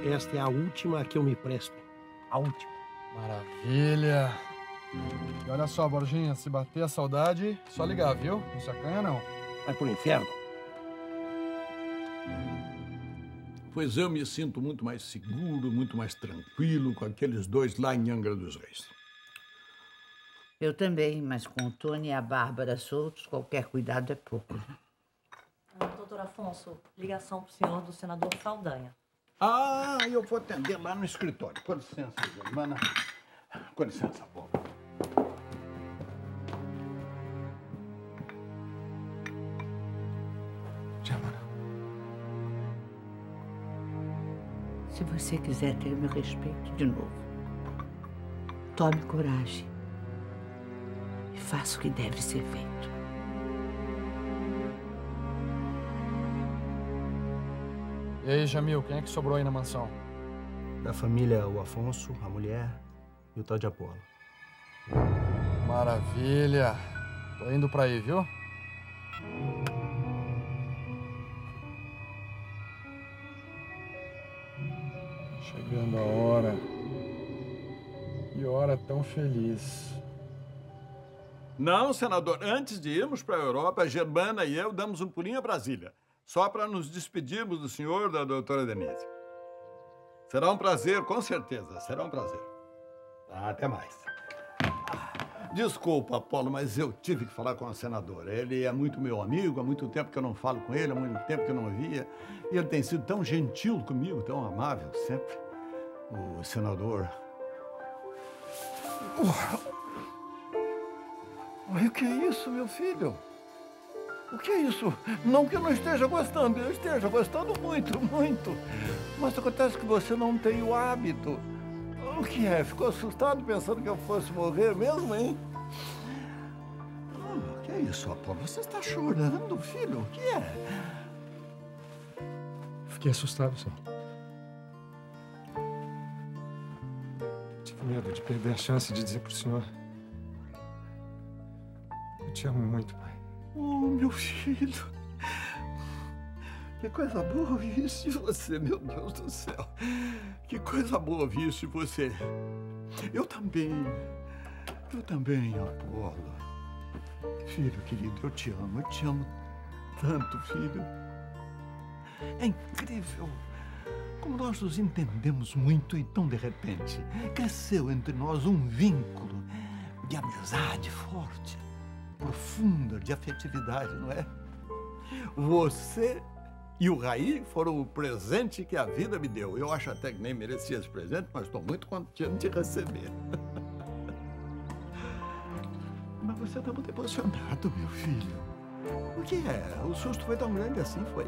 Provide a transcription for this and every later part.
esta é a última a que eu me presto. A última. Maravilha. E olha só, Borginha, se bater a saudade, só ligar, viu? Não se acanha, não. Vai pro inferno. Pois eu me sinto muito mais seguro, muito mais tranquilo com aqueles dois lá em Angra dos Reis. Eu também, mas com o Tony e a Bárbara soltos, qualquer cuidado é pouco. Doutor Afonso, ligação pro senhor do senador Saldanha. Ah, eu vou atender lá no escritório. Com licença, Germana. Com licença, Paulo. Germana. Se você quiser ter meu respeito de novo, tome coragem e faça o que deve ser feito. E aí, Jamil, quem é que sobrou aí na mansão? Da família, o Afonso, a mulher e o tal de Apolo. Maravilha. Tô indo pra aí, viu? Chegando a hora. Que hora tão feliz. Não, senador, antes de irmos para a Europa, a Germana e eu damos um pulinho a Brasília, só para nos despedirmos do senhor e da doutora Denise. Será um prazer, com certeza, será um prazer. Até mais. Desculpa, Apolo, mas eu tive que falar com o senador. Ele é muito meu amigo, há muito tempo que eu não falo com ele, há muito tempo que eu não via. E ele tem sido tão gentil comigo, tão amável sempre. O senador... Mas o que é isso, meu filho? O que é isso? Não que eu não esteja gostando, eu esteja gostando muito, muito. Mas acontece que você não tem o hábito. O que é? Ficou assustado pensando que eu fosse morrer mesmo, hein? O que é isso, Apolo? Você está chorando, filho? O que é? Fiquei assustado, sim. Tive medo de perder a chance de dizer pro senhor. Eu te amo muito, pai. Oh, meu filho. Que coisa boa ouvir isso de você, meu Deus do céu. Que coisa boa ouvir isso de você. Eu também, Apolo. Filho querido, eu te amo tanto, filho. É incrível como nós nos entendemos muito e tão de repente cresceu entre nós um vínculo de amizade forte, profunda, de afetividade, não é? Você e o Raí foram o presente que a vida me deu. Eu acho até que nem merecia esse presente, mas estou muito contente de receber. Mas você está muito emocionado, meu filho. O que é? O susto foi tão grande assim, foi?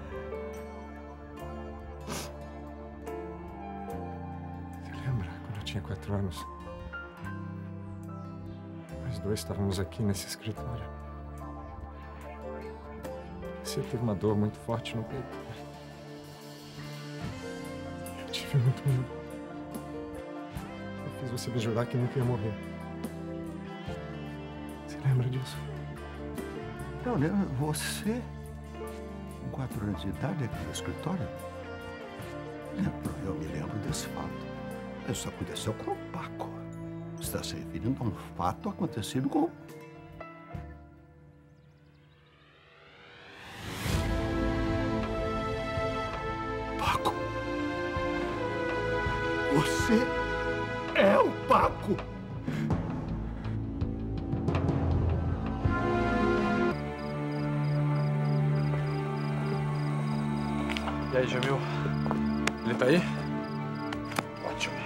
Você lembra quando eu tinha 4 anos? Nós dois estávamos aqui nesse escritório. Você teve uma dor muito forte no peito. Eu tive muito medo. Eu fiz você me jurar que nunca ia morrer. Você lembra disso? Eu lembro. Você, com 4 anos de idade, aqui no escritório? Eu me lembro desse fato. Isso aconteceu com o Paco. Está se referindo a um fato acontecido com... Paco! Você é o Paco! E aí, Jamil? Ele tá aí? Ótimo.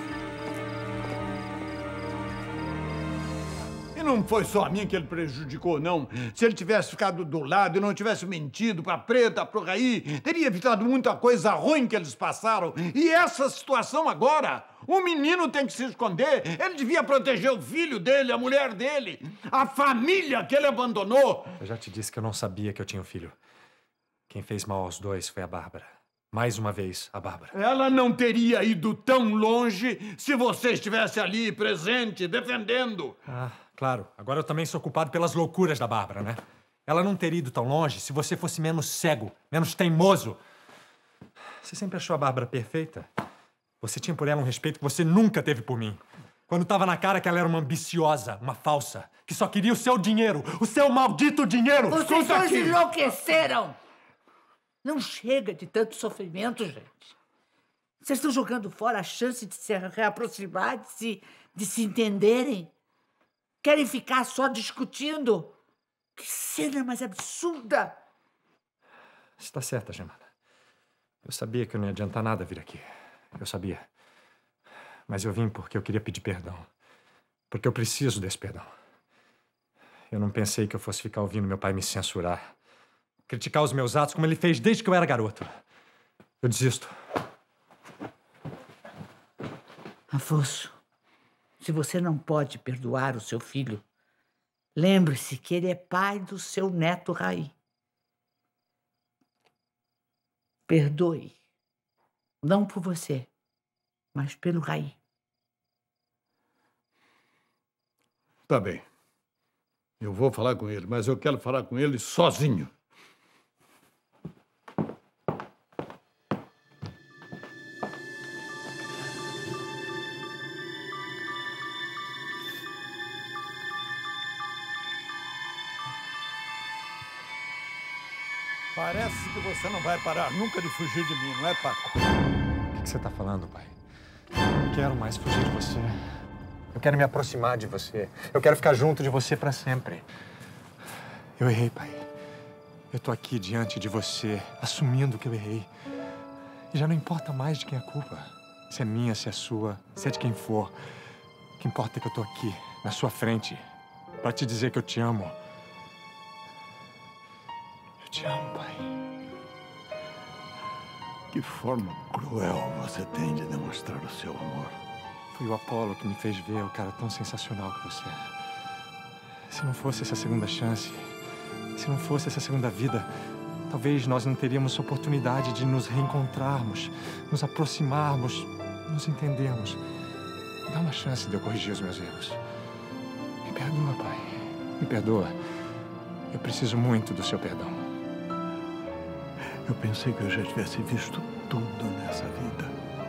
E não foi só a mim que ele prejudicou, não. Se ele tivesse ficado do lado e não tivesse mentido pra Preta, pro Raí, teria evitado muita coisa ruim que eles passaram. E essa situação agora, o menino tem que se esconder. Ele devia proteger o filho dele, a mulher dele, a família que ele abandonou. Eu já te disse que eu não sabia que eu tinha um filho. Quem fez mal aos dois foi a Bárbara. Mais uma vez, a Bárbara. Ela não teria ido tão longe se você estivesse ali, presente, defendendo. Ah, claro. Agora eu também sou culpado pelas loucuras da Bárbara, né? Ela não teria ido tão longe se você fosse menos cego, menos teimoso. Você sempre achou a Bárbara perfeita. Você tinha por ela um respeito que você nunca teve por mim. Quando tava na cara que ela era uma ambiciosa, uma falsa, que só queria o seu dinheiro, o seu maldito dinheiro! Vocês dois enlouqueceram! Não chega de tanto sofrimento, gente. Vocês estão jogando fora a chance de se reaproximar, de se entenderem. Querem ficar só discutindo. Que cena mais absurda! Você tá certa, Germana. Eu sabia que não ia adiantar nada vir aqui. Eu sabia. Mas eu vim porque eu queria pedir perdão. Porque eu preciso desse perdão. Eu não pensei que eu fosse ficar ouvindo meu pai me censurar. Criticar os meus atos como ele fez desde que eu era garoto. Eu desisto. Afonso, se você não pode perdoar o seu filho, lembre-se que ele é pai do seu neto Raí. Perdoe. Não por você, mas pelo Raí. Tá bem. Eu vou falar com ele, mas eu quero falar com ele sozinho. Parece que você não vai parar nunca de fugir de mim, não é, Paco? O que você tá falando, pai? Eu não quero mais fugir de você. Eu quero me aproximar de você. Eu quero ficar junto de você pra sempre. Eu errei, pai. Eu tô aqui diante de você, assumindo que eu errei. E já não importa mais de quem é a culpa. Se é minha, se é sua, se é de quem for. O que importa é que eu tô aqui, na sua frente, pra te dizer que eu te amo. Eu te amo, pai. Que forma cruel você tem de demonstrar o seu amor. Foi o Apolo que me fez ver o cara tão sensacional que você é. Se não fosse essa segunda chance, se não fosse essa segunda vida, talvez nós não teríamos oportunidade de nos reencontrarmos, nos aproximarmos, nos entendermos. Dá uma chance de eu corrigir os meus erros. Me perdoa, pai. Me perdoa. Eu preciso muito do seu perdão. Eu pensei que eu já tivesse visto tudo nessa vida.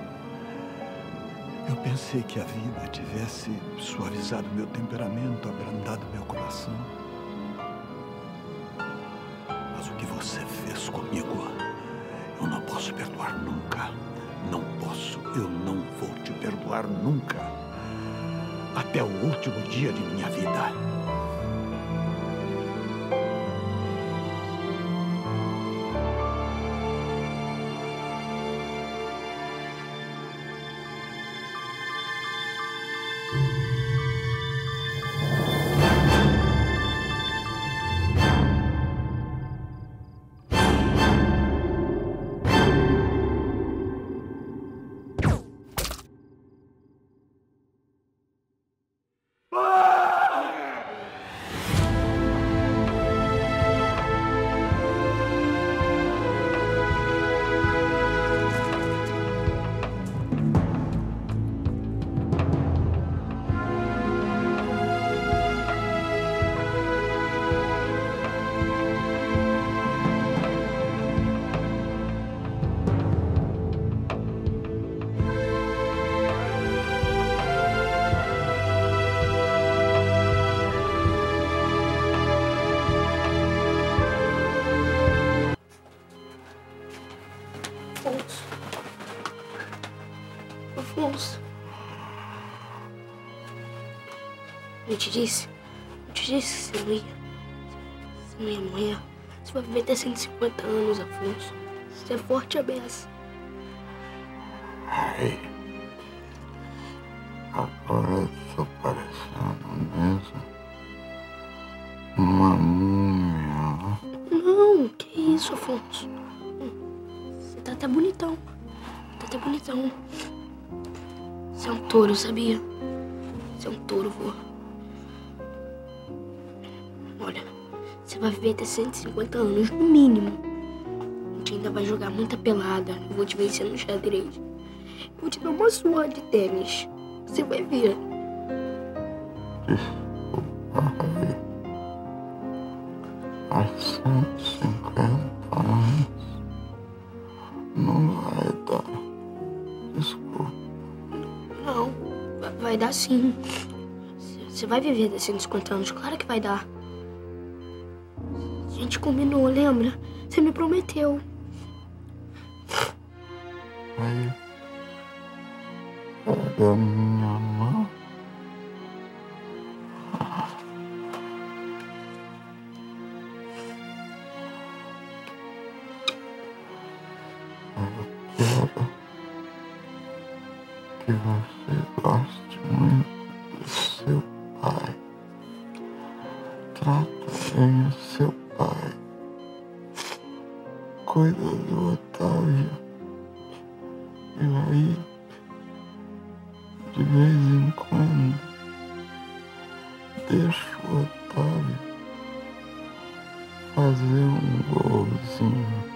Eu pensei que a vida tivesse suavizado meu temperamento, abrandado meu coração. Mas o que você fez comigo, eu não posso perdoar nunca. Não posso, eu não vou te perdoar nunca. Até o último dia de minha vida. Afonso. Eu te disse que você não ia. Você não ia morrer. Você vai viver até 150 anos, Afonso. Você é forte a beça. Ai. Agora eu tô parecendo mesmo uma múmia. Não, que isso, Afonso. Você tá até bonitão. Tá até bonitão. Você é um touro, sabia? Você é um touro, vô. Olha, você vai viver até 150 anos, no mínimo. A gente ainda vai jogar muita pelada. Eu vou te vencer no xadrez. Eu vou te dar uma surra de tênis. Você vai ver. Desculpa, Raí. Há 150 anos não vai Vai dar sim. Você vai viver até 150 anos, claro que vai dar. A gente combinou, lembra? Você me prometeu. Aí, pega a minha mão. Eu quero que você goste muito do seu pai. Trata bem o seu pai. Cuida do Otávio. E aí, de vez em quando, deixa o Otávio fazer um golzinho.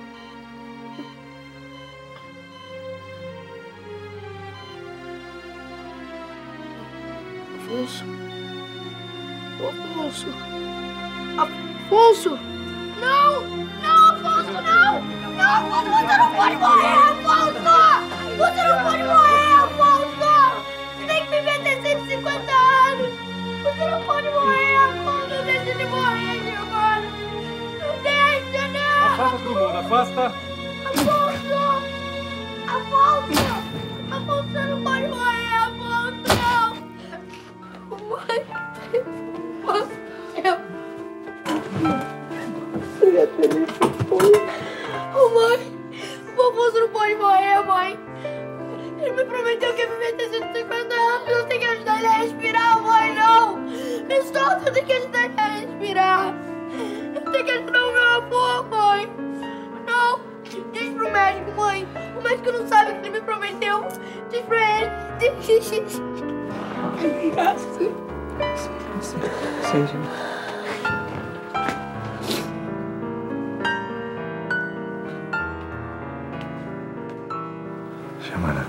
Afonso. Afonso. Afonso! Não! Não, Afonso, não! Não, Afonso, você não pode morrer, Afonso! Você não pode morrer, Afonso! Você tem que viver até 150 anos! Você não pode morrer, Afonso! Não deixa de morrer, Giovanna! Não deixa, não! Afasta todo mundo, afasta! Afonso! Afonso! Afonso, você não pode morrer, Afonso, não! Mãe! Oh, mãe! O Afonso não pode morrer, mãe! Ele me prometeu que ia viver até 150 anos! Eu tenho que ajudar ele a respirar, mãe! Não! Me solta! Eu tenho que ajudar ele a respirar! Eu tenho que ajudar o meu avô, mãe! Não! Diz pro médico, mãe! O médico não sabe o que ele me prometeu! Diz pra ele! Diz! Seja. Giovanna,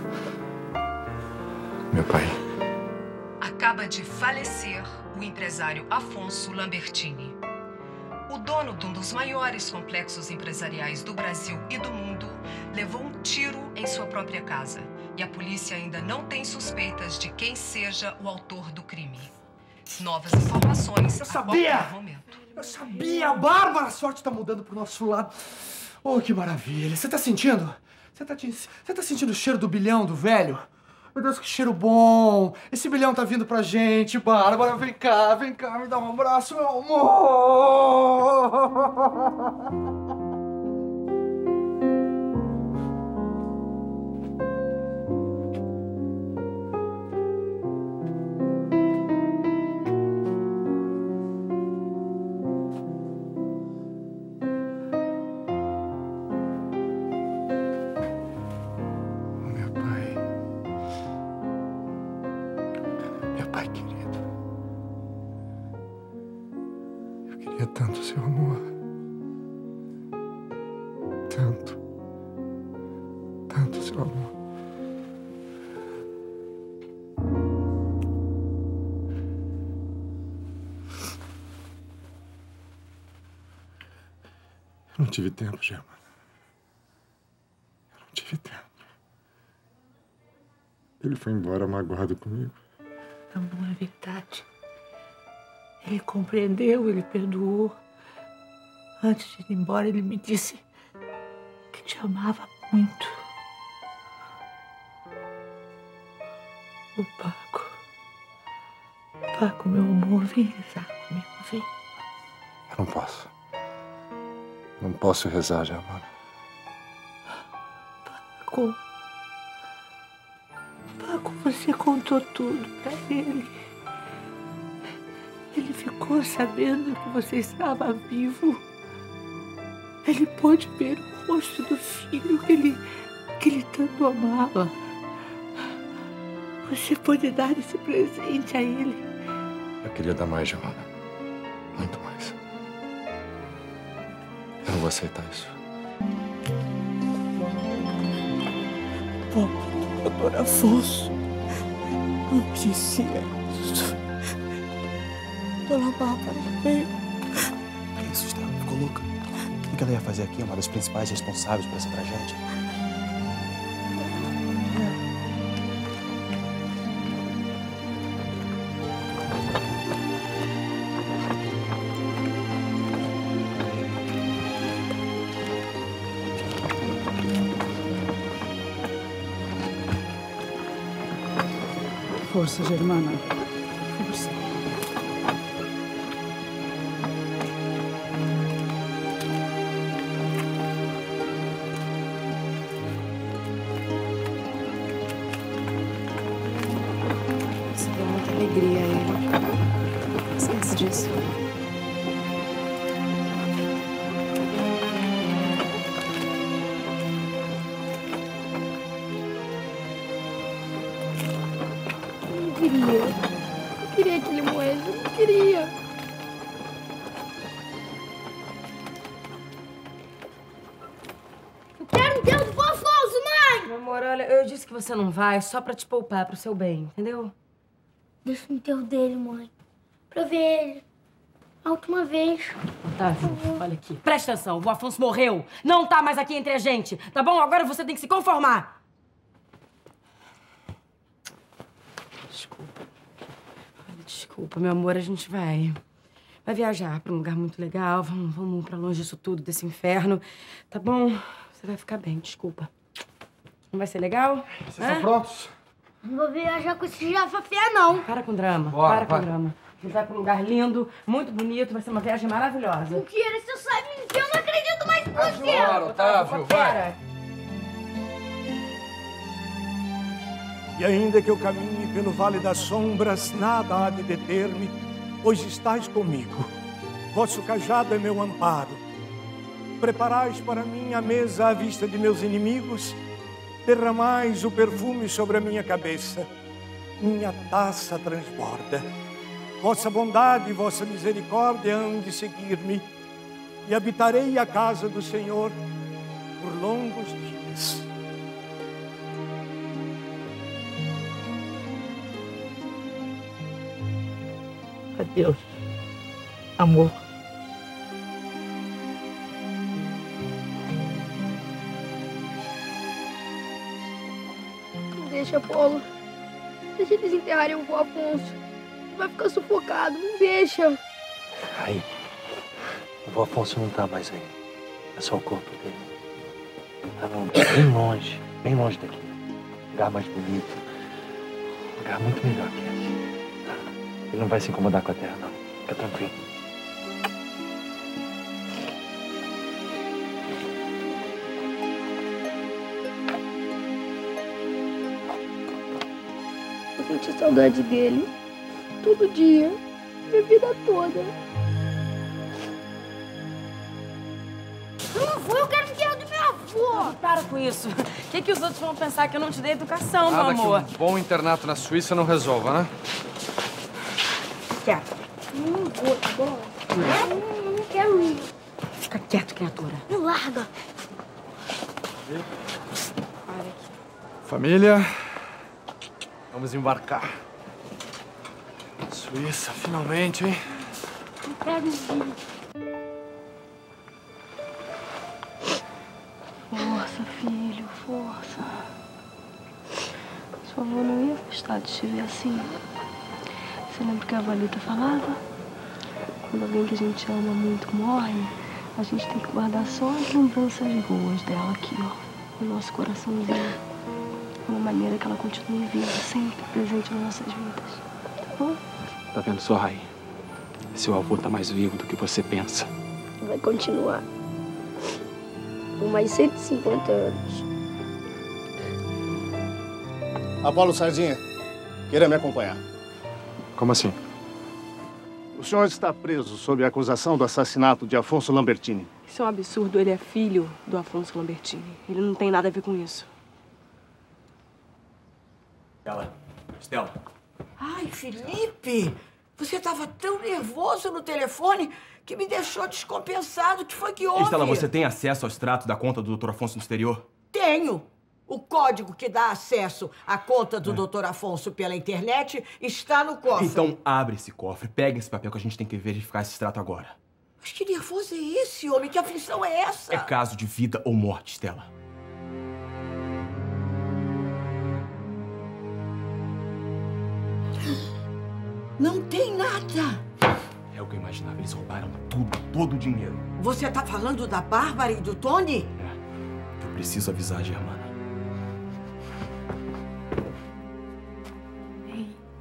meu pai. Acaba de falecer o empresário Afonso Lambertini. O dono de um dos maiores complexos empresariais do Brasil e do mundo levou um tiro em sua própria casa. E a polícia ainda não tem suspeitas de quem seja o autor do crime. Novas informações Eu sabia! a qualquer momento. Eu sabia! Bárbara, a sorte tá mudando pro nosso lado. Oh, que maravilha! Você tá sentindo? Você tá sentindo o cheiro do bilhão do velho? Meu Deus, que cheiro bom! Esse bilhão tá vindo pra gente, Bárbara. Vem cá, me dá um abraço, meu amor! Pai querido, eu queria tanto seu amor. Tanto seu amor. Eu não tive tempo, Giovanna. Eu não tive tempo. Ele foi embora magoado comigo. Não é verdade. Ele compreendeu, ele perdoou. Antes de ir embora, ele me disse que te amava muito. O Paco, meu amor, vem rezar comigo, vem. Eu não posso. Não posso rezar, Giovanna. Paco, você contou tudo pra ele. Ele ficou sabendo que você estava vivo. Ele pôde ver o rosto do filho que ele tanto amava. Você pode dar esse presente a ele. Eu queria dar mais, Giovanna. Muito mais. Eu não vou aceitar isso. Doutor Afonso, não disse isso. Dona Bárbara veio. Que isso, Estela? Ficou louca? O que ela ia fazer aqui? Uma das principais responsáveis por essa tragédia? Força, Germana. Força. Isso deu muita alegria a ele. Esquece disso. Eu queria que ele morresse, eu não queria. Eu quero um dedo do Afonso, mãe! Meu amor, olha, eu disse que você não vai só pra te poupar, pro seu bem, entendeu? Deixa o enterro dele, mãe. Pra ver ele. A última vez. Otávio, olha aqui. Presta atenção, o Afonso morreu. Não tá mais aqui entre a gente, tá bom? Agora você tem que se conformar. Desculpa, meu amor, a gente vai viajar pra um lugar muito legal. Vamos pra longe disso tudo, desse inferno. Tá bom? Você vai ficar bem, desculpa. Não vai ser legal? Vocês estão prontos? Não vou viajar com esse Jafafé, não. Para com drama, Bora, para com drama. A gente vai pra um lugar lindo, muito bonito, vai ser uma viagem maravilhosa. O que era? Você sabe que eu não acredito mais em você. Bora, Otávio, vai. E ainda que eu caminhe pelo vale das sombras, nada há de deter-me, pois estais comigo. Vosso cajado é meu amparo. Preparais para mim a mesa à vista de meus inimigos, derramais o perfume sobre a minha cabeça. Minha taça transborda. Vossa bondade e vossa misericórdia hão de seguir-me, e habitarei a casa do Senhor por longos dias. Adeus, amor. Não deixa, Apolo. Deixa eles enterrarem o vô Afonso. Vai ficar sufocado, não deixa. Aí, o vô Afonso não tá mais aí. É só o corpo dele. Tá bem longe daqui. Um lugar mais bonito. Um lugar muito melhor que esse. Ele não vai se incomodar com a terra, não. Fica tranquilo. Eu senti saudade dele. Todo dia. Minha vida toda. Eu não vou, eu quero enterrar do meu avô. Para com isso. O que os outros vão pensar que eu não te dei educação, Nada meu amor? que um bom internato na Suíça não resolva, né? Quieto. Não vou, tá bom? Não quero ir. Fica quieto, criatura. Me larga. Família, vamos embarcar. Suíça, finalmente, hein? Não quero ir. Força, filho, força. Sua avó não ia gostar de te ver assim. Você lembra que a Valita falava? Quando alguém que a gente ama muito morre, a gente tem que guardar só as lembranças boas dela aqui, ó, no nosso coraçãozinho. De uma maneira que ela continue viva, sempre presente nas nossas vidas. Tá bom? Tá vendo só, Rai? Seu avô tá mais vivo do que você pensa. Vai continuar. Por mais 150 anos. Apolo Sardinha, queira me acompanhar. Como assim? O senhor está preso sob a acusação do assassinato de Afonso Lambertini. Isso é um absurdo. Ele é filho do Afonso Lambertini. Ele não tem nada a ver com isso. Estela. Ai, Felipe! Você estava tão nervoso no telefone que me deixou descompensado. O que foi que houve? Estela, você tem acesso ao extrato da conta do Dr. Afonso no exterior? Tenho. O código que dá acesso à conta do Dr. Afonso pela internet está no cofre. Então abre esse cofre, pega esse papel que a gente tem que verificar esse extrato agora. Mas que nervoso é esse, homem? Que aflição é essa? É caso de vida ou morte, Estela. Não tem nada. É o que eu imaginava. Eles roubaram tudo, todo o dinheiro. Você tá falando da Bárbara e do Tony? Eu preciso avisar a Germana. Ei,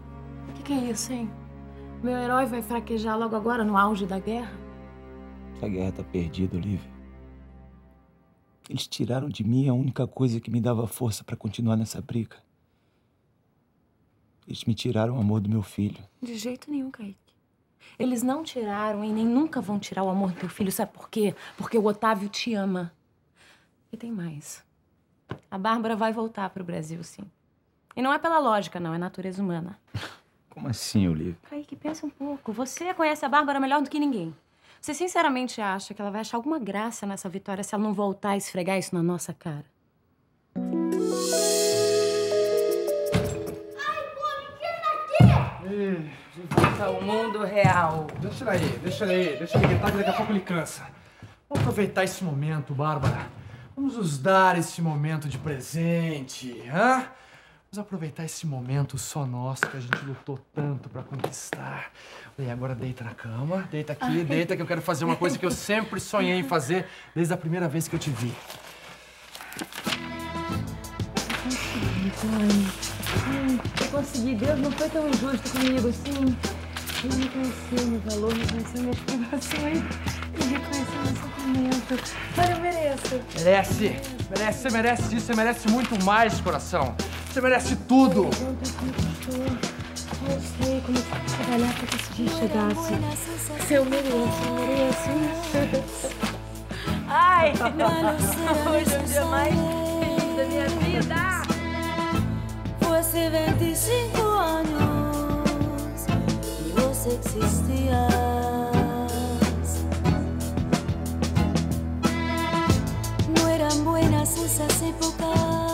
Que isso, hein? Meu herói vai fraquejar logo agora, no auge da guerra? A guerra tá perdida, Olivia. Eles tiraram de mim a única coisa que me dava força pra continuar nessa briga. Eles me tiraram o amor do meu filho. De jeito nenhum, Kaique. Eles não tiraram e nem nunca vão tirar o amor do teu filho. Sabe por quê? Porque o Otávio te ama. E tem mais. A Bárbara vai voltar pro Brasil, sim. E não é pela lógica, não. É natureza humana. Como assim, Olivia? Kaique, pensa um pouco. Você conhece a Bárbara melhor do que ninguém. Você sinceramente acha que ela vai achar alguma graça nessa vitória se ela não voltar a esfregar isso na nossa cara? De volta ao mundo real. Deixa ele gritar que daqui a pouco ele cansa. Vamos aproveitar esse momento, Bárbara. Vamos nos dar esse momento de presente, hã? Vamos aproveitar esse momento só nosso que a gente lutou tanto pra conquistar. E agora deita na cama, deita aqui, deita que eu quero fazer uma coisa que eu sempre sonhei em fazer desde a primeira vez que eu te vi. Eu consegui. Deus não foi tão injusto comigo assim. Ele reconheceu meu valor, reconheceu minhas privações. Ele reconheceu meu sofrimento. Mas eu mereço. Merece. Você merece disso. Você merece muito mais, coração. Você merece tudo. Eu sei como trabalhar pra que esse dia chegasse. Se eu mereço. Ai, hoje é o dia mais feliz da minha vida. Fue hace 25 años y vos existías. No eran buenas esas épocas.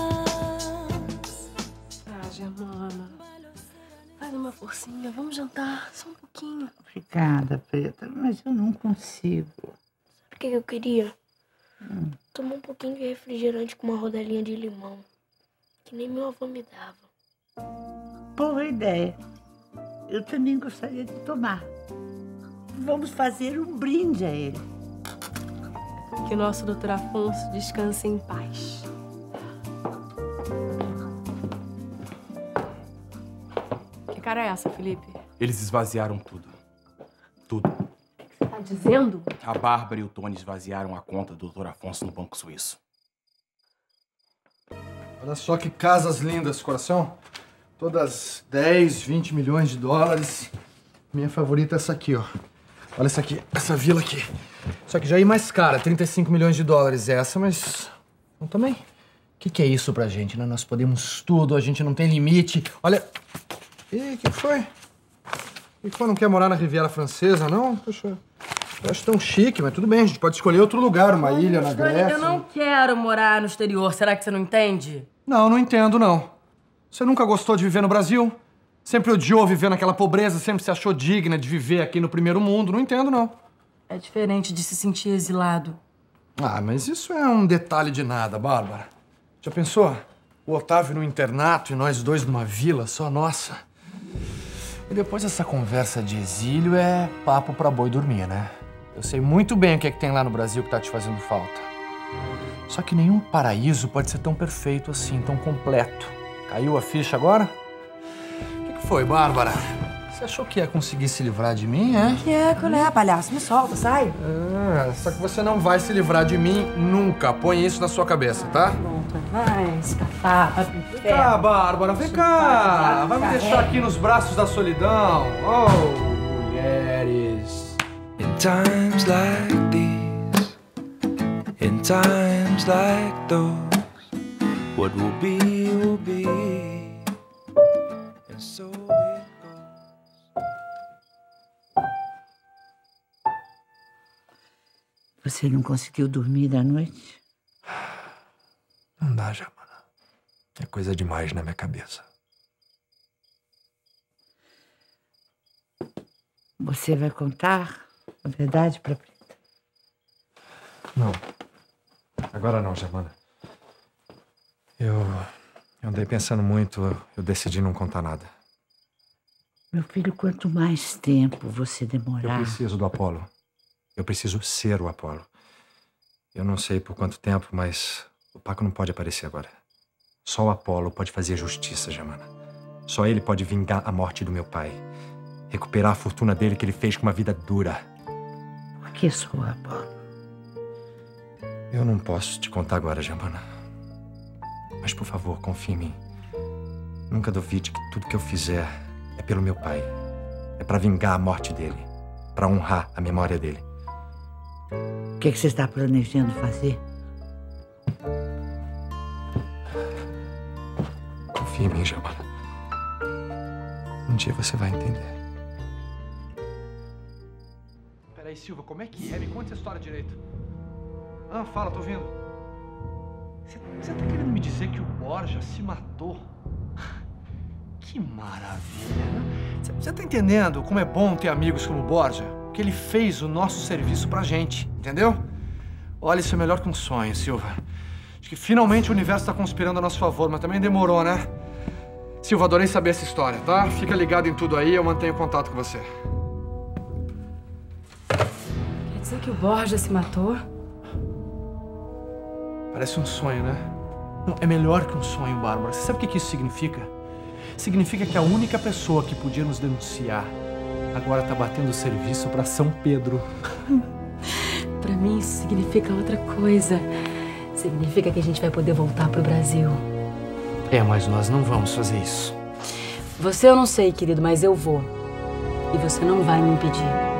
Ah, Germana, faz uma forcinha, vamos jantar, só um pouquinho. Obrigada, Preta, mas eu não consigo. Sabe o que eu queria? Tomar um pouquinho de refrigerante com uma rodelinha de limão, que nem meu avô me dava. Boa ideia. Eu também gostaria de tomar. Vamos fazer um brinde a ele. Que nosso Dr. Afonso descanse em paz. Que cara é essa, Felipe? Eles esvaziaram tudo. Tudo. O que você tá dizendo? A Bárbara e o Tony esvaziaram a conta do Dr. Afonso no Banco Suíço. Olha só que casas lindas, coração. Todas 10, 20 milhões de dólares. Minha favorita é essa aqui, ó. Olha essa aqui, essa vila aqui. Só que já é mais cara, 35 milhões de dólares essa, mas... Não também. O que é isso pra gente, né? Nós podemos tudo, a gente não tem limite. Olha... Ih, o que foi? O que foi? Não quer morar na Riviera Francesa, não? Poxa, eu acho tão chique, mas tudo bem, a gente pode escolher outro lugar, uma ilha na Grécia. Eu não quero morar no exterior, será que você não entende? Não, não entendo, não. Você nunca gostou de viver no Brasil? Sempre odiou viver naquela pobreza, sempre se achou digna de viver aqui no primeiro mundo. Não entendo, não. É diferente de se sentir exilado. Ah, mas isso é um detalhe de nada, Bárbara. Já pensou? O Otávio no internato e nós dois numa vila só nossa. E depois essa conversa de exílio é papo pra boi dormir, né? Eu sei muito bem o que é que tem lá no Brasil que tá te fazendo falta. Só que nenhum paraíso pode ser tão perfeito assim, tão completo. Caiu a ficha agora? O que foi, Bárbara? Você achou que ia conseguir se livrar de mim, é? Que eco, né, palhaço? Me solta, sai. Só que você não vai se livrar de mim nunca. Põe isso na sua cabeça, tá? Vai escapar, vai pro Vem cá, Bárbara, vem cá. Vai me deixar aqui nos braços da solidão. Oh, mulheres. In times like these, in times like those, what will be, and so it goes. Você não conseguiu dormir da noite? Não dá, Germana. É coisa demais na minha cabeça. Você vai contar a verdade pra Preta? Não. Agora não, Germana. Eu andei pensando muito, eu decidi não contar nada. Meu filho, quanto mais tempo você demorar... Eu preciso do Apolo. Eu preciso ser o Apolo. Eu não sei por quanto tempo, mas o Paco não pode aparecer agora. Só o Apolo pode fazer justiça, Germana. Só ele pode vingar a morte do meu pai. Recuperar a fortuna dele que ele fez com uma vida dura. Por que sua Apolo? Eu não posso te contar agora, Jambana. Mas, por favor, confie em mim. Nunca duvide que tudo que eu fizer é pelo meu pai. É pra vingar a morte dele. Pra honrar a memória dele. O que você está planejando fazer? Confia em mim, Jambana. Um dia você vai entender. Peraí, Silva, como é que é? Me conta essa história direito. Ah, fala, tô ouvindo. Você tá querendo me dizer que o Borja se matou? Que maravilha, né? Você tá entendendo como é bom ter amigos como o Borja? Que ele fez o nosso serviço pra gente, entendeu? Olha, isso é melhor que um sonho, Silva. Acho que finalmente o universo tá conspirando a nosso favor, mas também demorou, né? Silva, adorei saber essa história, tá? Fica ligado em tudo aí, eu mantenho contato com você. Quer dizer que o Borja se matou? Parece um sonho, né? Não, é melhor que um sonho, Bárbara. Você sabe o que isso significa? Significa que a única pessoa que podia nos denunciar agora tá batendo serviço pra São Pedro. Pra mim isso significa outra coisa. Significa que a gente vai poder voltar pro Brasil. É, mas nós não vamos fazer isso. Você eu não sei, querido, mas eu vou. E você não vai me impedir.